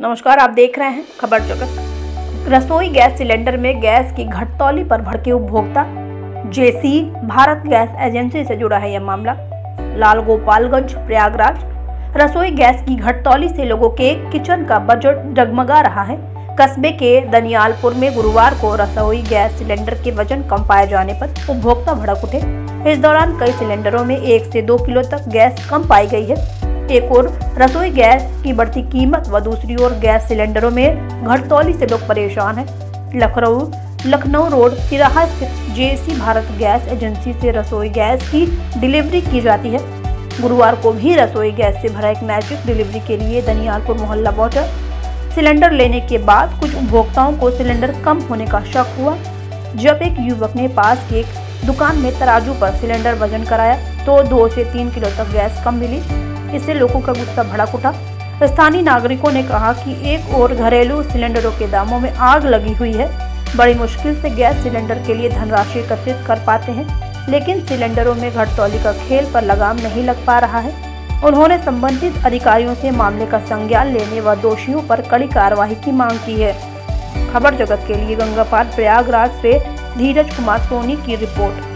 नमस्कार, आप देख रहे हैं खबर जगत। रसोई गैस सिलेंडर में गैस की घटतौली पर भड़के उपभोक्ता। जेसी भारत गैस एजेंसी से जुड़ा है यह मामला। लालगोपालगंज प्रयागराज। रसोई गैस की घटतौली से लोगों के किचन का बजट डगमगा रहा है। कस्बे के दनियालपुर में गुरुवार को रसोई गैस सिलेंडर के वजन कम पाए जाने पर उपभोक्ता भड़क उठे। इस दौरान कई सिलेंडरों में 1 से 2 किलो तक गैस कम पाई गई है। एक ओर रसोई गैस की बढ़ती कीमत व दूसरी ओर गैस सिलेंडरों में घटतौली से लोग परेशान हैं। लखनऊ रोड तिराहा स्थित जेसी भारत गैस एजेंसी से रसोई गैस की डिलीवरी की जाती है। गुरुवार को भी रसोई गैस से भरा एक मैजिक डिलीवरी के लिए दनियालपुर मोहल्ला पहुंचा। सिलेंडर लेने के बाद कुछ उपभोक्ताओं को सिलेंडर कम होने का शक हुआ। जब एक युवक ने पास की एक दुकान में तराजू पर सिलेंडर वजन कराया तो 2 से 3 किलो तक गैस कम मिली। इससे लोगों का गुस्सा भड़क उठा। स्थानीय नागरिकों ने कहा कि एक और घरेलू सिलेंडरों के दामों में आग लगी हुई है। बड़ी मुश्किल से गैस सिलेंडर के लिए धनराशि एकत्रित कर पाते हैं, लेकिन सिलेंडरों में घटतौली का खेल पर लगाम नहीं लग पा रहा है। उन्होंने संबंधित अधिकारियों से मामले का संज्ञान लेने व दोषियों पर कड़ी कार्रवाई की मांग की है। खबर जगत के लिए गंगापार प्रयागराज से धीरज कुमार सोनी की रिपोर्ट।